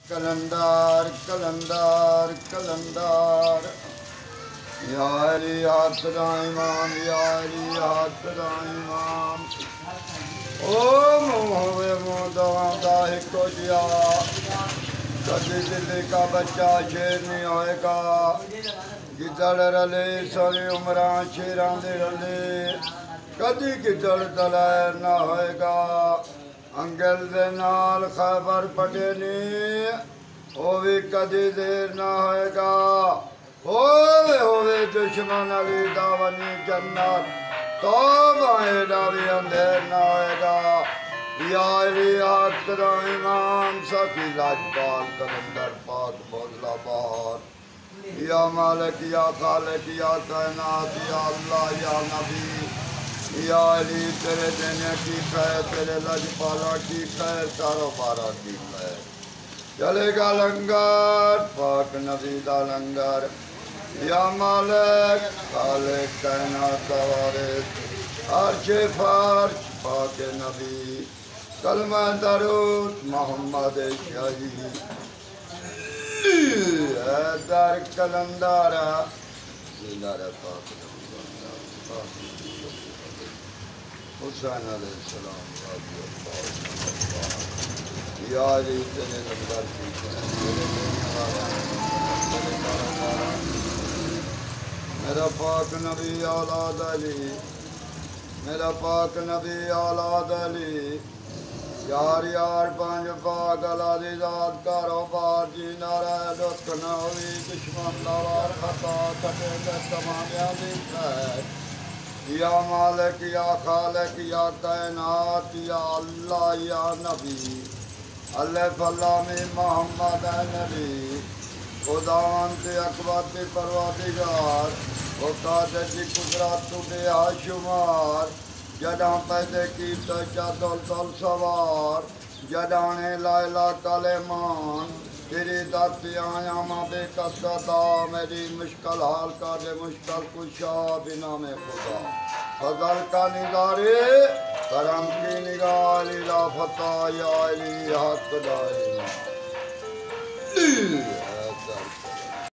کلندر کلندر کلندر یا علی حق دا امام یا علی حق دا امام او موہوے موہدوان دا ہکو جیا کدی دلی کا بچہ شیر نہیں ہوئے گا گدڑ رلے سوری عمران شیران دے رلے کدی گدڑ دلائر نہ ہوئے گا انگل دے نال خیبر پٹے نی وہ بھی کدی دیر نہ ہوئے گا ہوئے دشمن علی داونی جنت تو بائیں ڈاوی اندھیر نہ ہوئے گا یا علی حق دا امام سکی لاجپال کلندر پاک بوزلہ بہت یا مالک یا خالق یا کائنات یا اللہ یا نبی یا علی تیرے دینے کی خیر تیرے لاجپالہ کی خیر کاروبارہ کی خیر چلے گا لنگر پاک نبی دا لنگر یا مالک خالق کائنات وارث عرش فرش پاک نبی کلمہ درود محمد شہید حیدر کلندر زلال پاک حسین علیہ السلام یا علی تیرے لنگر کی میرا پاک نبی اولاد علی میرا پاک نبی اولاد علی یار یار پانچ پاک علادی ذات کاروبار جینا رہے لطف نہ ہوئی دشمن لوار خطا کٹے گے تمام یادی خیر یا مالک یا خالق یا کائنات یا اللہ یا نبی اللہ فلامی محمد نبی خداوند اکبر پروردگار وقت کی قدرت تو بے شمار جداں پیدے کی تو چادل تل سوار جدانے لائلہ کلمان تیری داتی آیا ماں بے کسکتا میری مشکل حال کا دے مشکل کشا بنا میں خدا فضل کا نظارے کرم کی نگاہ لیلہ فتح یا علی حق دائم